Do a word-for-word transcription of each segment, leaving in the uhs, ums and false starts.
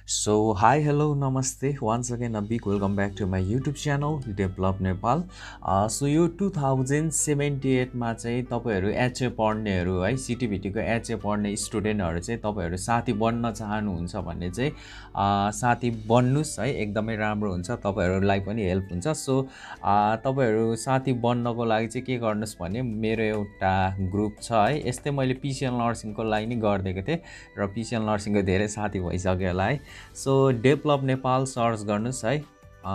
So, hi, hello, namaste. Once again, a big welcome back to my YouTube channel, Develop Nepal. Uh, so, यो two thousand seventy एटमा चाहिँ तपाईँहरू HA पढ्नेहरू है सिटिभिटीको HA पढ्ने स्टुडेन्टहरू चाहिँ तपाईँहरू साथी बन्न चाहनुहुन्छ भने चाहिँ uh, साथी बन्नुस् है एकदमै राम्रो हुन्छ तपाईँहरूलाई पनि हेल्प हुन्छ सो uh, तपाईँहरू साथी बन्नको लागि चाहिँ के गर्नुहोस् भने मेरो एउटा ग्रुप छ है यस्तै मैले पिसिएल नर्सिङको लागि नि गरिदिएको थिएँ र पिसिएल नर्सिङको धेरै साथी भइसक्यो होला है सो डेभलप नेपाल सर्च गर्नुहोस् है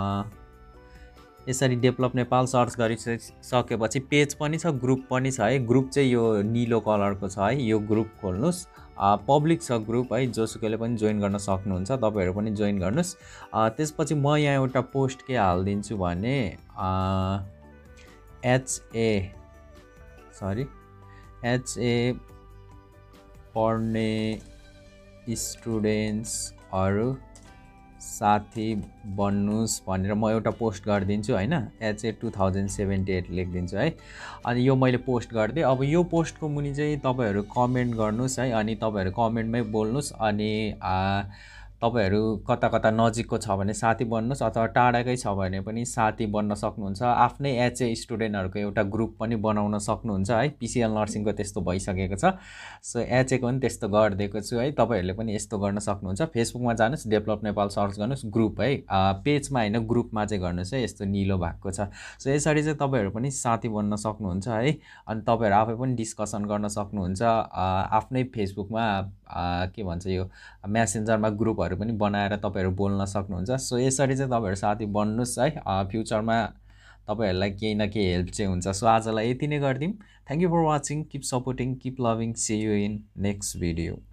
यसरी डेभलप नेपाल सर्च गरिसकेपछि पेज पनि छ ग्रुप पनि छ है ग्रुप चाहिँ यो निलो कलरको छ है यो ग्रुप खोल्नुहोस् पब्लिक छ ग्रुप है जोसुकैले पनि जोइन गर्न सक्नुहुन्छ तपाईहरु पनि जोइन गर्नुहोस् त्यसपछि म यहाँ एउटा पोस्ट के हाल्दिन्छु भने एचए सरी एचए पढ्ने स्टुडेन्ट्सहरु साथी बन्नुस् भनेर म एउटा पोस्ट गरिदिन्छु हैन HA two thousand seventy eight लेखिदिन्छु है अनि यो मैले पोस्ट गर्दै अब यो पोस्टको मुनि चाहिँ तपाईहरु कमेन्ट गर्नुस् है अनि तपाईहरु कमेन्टमै बोल्नुस् अनि तपाईहरु कता कता नजिकको छ भने साथी बन्नुस् अथवा टाढाकै छ भने पनि साथी बन्न सक्नुहुन्छ आफ्नै एचए स्टुडेन्टहरुको एउटा ग्रुप पनि बनाउन सक्नुहुन्छ है पिसिएल नर्सिङको त्यस्तो भइसकेको छ सो एचए को पनि त्यस्तो गर्दिएको छु है तपाईहरुले पनि यस्तो गर्न सक्नुहुन्छ फेसबुकमा जानुस् डेभलप नेपाल सर्च गर्नुस् ग्रुप है पेजमा हैन ग्रुपमा चाहिँ गर्नुस् है यस्तो निलो भएको छ सो यसरी चाहिँ तपाईहरु पनि साथी बन्न सक्नुहुन्छ है अनि तपाईहरु आफै पनि डिस्कसन गर्न सक्नुहुन्छ आफ्नै फेसबुकमा के भन्छ यो मेसेन्जरमा ग्रुपहरु पनि बनाएर तपाईहरु बोल्न सक्नुहुन्छ सो यसरी चाहिँ तपाईहरु साथी बन्नुस् है फ्युचरमा तपाईहरुलाई केही न केही हेल्प चाहिँ हुन्छ सो आजलाई यति नै गर्दिम thank you for watching keep supporting keep loving see you in next video